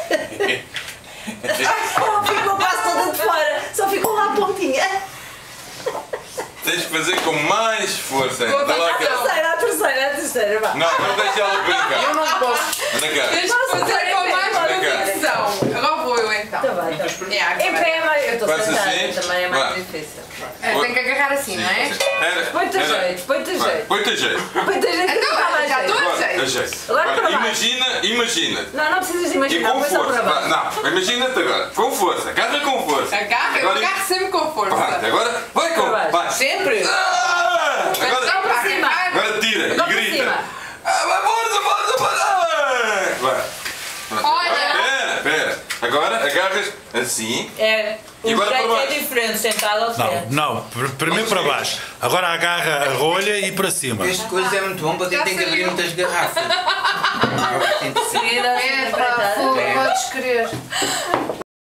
Ficou quase toda de fora. Só ficou lá a pontinha. Tens que fazer com mais força. A terceira, vá. Não deixa ela brincar. Eu não posso. Anda cá. Tens que fazer com mais convicção. Agora vou eu então. Tá bem, tá. Em pé é mais... Eu estou Faz sentada, assim. também é mais Vá. difícil. Tem que agarrar assim, não é? Põe-te a jeito, põe-te a jeito. Põe-te jeito. Põe-te a jeito que Então, está mais já jeito. estou a Agora, jeito. a jeito. Agora para baixo. Imagina. Não precisas E imaginar, com põe só para força. baixo. Não, imagina-te agora. Com força. Agarra com força. Agarra, eu agarro sempre com força. Pronto, agora vai com. Para baixo. Vai. Sempre? Agora para cima. Agora tira Agora e para grita. cima. Vai, força. Vai. Olha. Pera. Agora agarras assim. É, o E agora para jeito é baixo. diferente, sentado ao frente. Não, primeiro para baixo. Agora agarra a rolha e para cima. Esta coisa é muito bom para quem tem que abrir muitas garrafas. Seguida, É, pá, fogo, podes querer.